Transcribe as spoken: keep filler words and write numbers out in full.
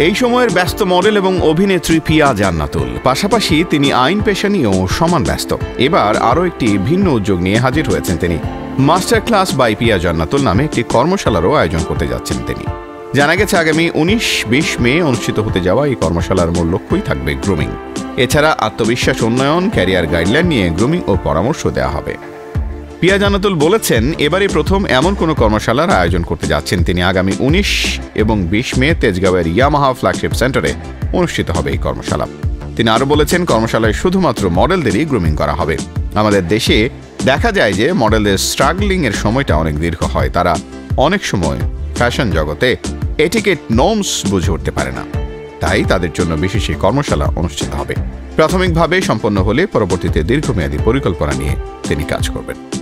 এই সময়ের ব্যস্ত মডেল এবং অভিনেত্রী পিয়া জান্নাতুল, পাশাপাশি তিনি আইন পেশা নিয়েও সমান ব্যস্ত। এবার আরও একটি ভিন্ন উদ্যোগ নিয়ে হাজির হয়েছেন তিনি। Master class by Piya Jannatul নামে একটি কর্মশালারও আয়োজন করতে যাচ্ছেন তিনি। জানা গেছে আগামী উনিশ বিশ মে অনুষ্ঠিত হতে যাওয়া এই কর্মশালার মূল লক্ষ্যই থাকবে গ্রুমিং। এছাড়া আত্মবিশ্বাস উন্নয়ন, ক্যারিয়ার গাইডলাইন নিয়ে গ্রুমিং ও পরামর্শ দেওয়া হবে। পিয়া জান্নাতুল বলেছেন, এবারই প্রথম এমন কোনো কর্মশালার আয়োজন করতে যাচ্ছেন তিনি। আগামী উনিশ এবং বিশ মে তেজগাঁওয়ের ইয়ামাহা ফ্ল্যাগশিপ সেন্টারে অনুষ্ঠিত হবে এই কর্মশালা। তিনি আরও বলেছেন, কর্মশালায় শুধুমাত্র মডেলদেরই গ্রুমিং করা হবে। আমাদের দেশে দেখা যায় যে মডেলদের স্ট্রাগলিং এর সময়টা অনেক দীর্ঘ হয়। তারা অনেক সময় ফ্যাশন জগতে এটিকেট নর্মস বুঝে উঠতে পারে না। তাই তাদের জন্য বিশেষ এই কর্মশালা অনুষ্ঠিত হবে। প্রাথমিকভাবে সম্পন্ন হলে পরবর্তীতে দীর্ঘমেয়াদী পরিকল্পনা নিয়ে তিনি কাজ করবেন।